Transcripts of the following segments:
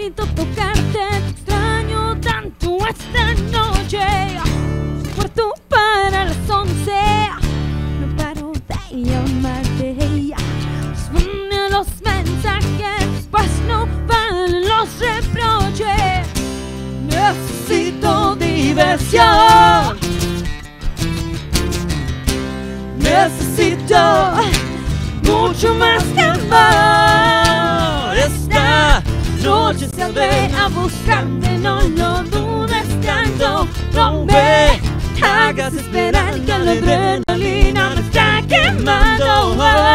Necesito tocarte, te extraño tanto esta noche. Cuarto para las 11, no paro de llamarte. Responde a los mensajes, pues no valen los reproches. Necesito diversión. Necesito mucho más que amor. Esta noche saldré a buscarte, no lo dudes tanto. No me hagas esperar que la adrenalina me está quemando.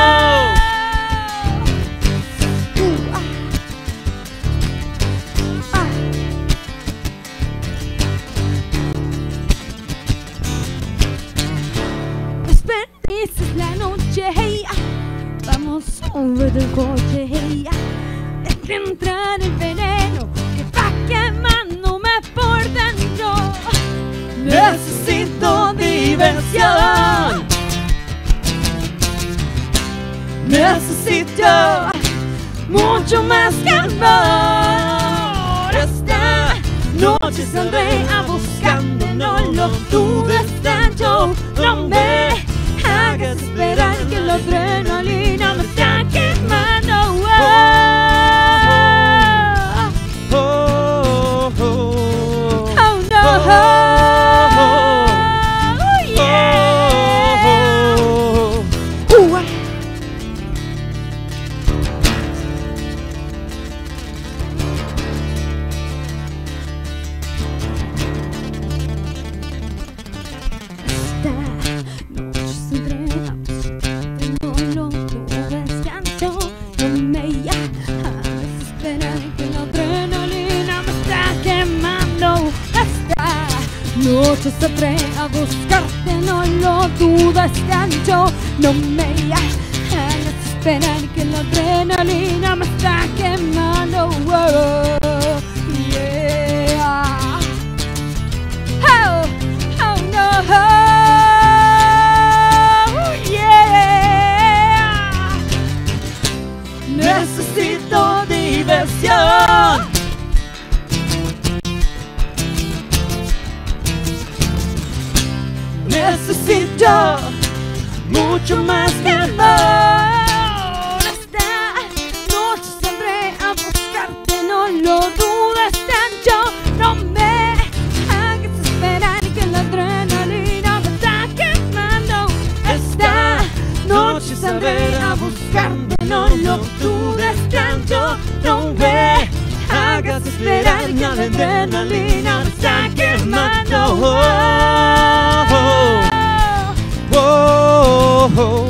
Desperdicias la noche, vamos sobre el coche. Deja entrar el veneno que va quemándome por dentro. Necesito diversión. Necesito mucho más que amor. Esta noche saldré a buscarte, no lo dudes tanto. No me hagas esperar que la adrenalina me está quemando. Oh no. Noche saldré a buscarte, no lo dudes tanto. No me hagas esperar que la adrenalina me está quemando. Yeah. Oh no. Yeah. Necesito diversión. Necesito mucho más que amor. Esta noche saldré a buscarte, no lo dudes tanto. No me hagas esperar que la adrenalina me está quemando. Esta noche saldré a buscarte, no lo dudes tanto. No me hagas esperar que la adrenalina me está quemando. Oh,